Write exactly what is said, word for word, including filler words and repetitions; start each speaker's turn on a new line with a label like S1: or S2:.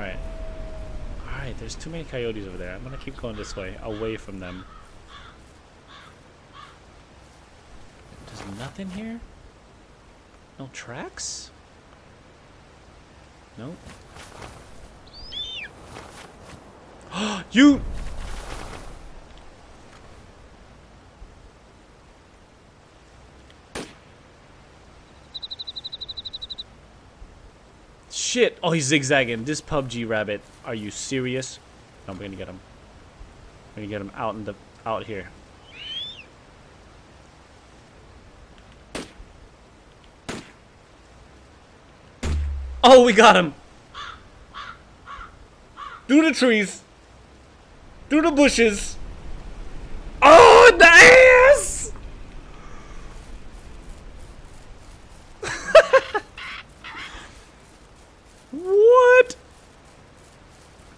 S1: Alright. Alright, there's too many coyotes over there. I'm gonna keep going this way, away from them. There's nothing here? No tracks? Nope. You! Shit! Oh, he's zigzagging. This P U B G rabbit. Are you serious? No, we're gonna get him. We're gonna get him out in the out here. Oh, we got him! Through the trees. Through the bushes. Oh, in the ass! Woo!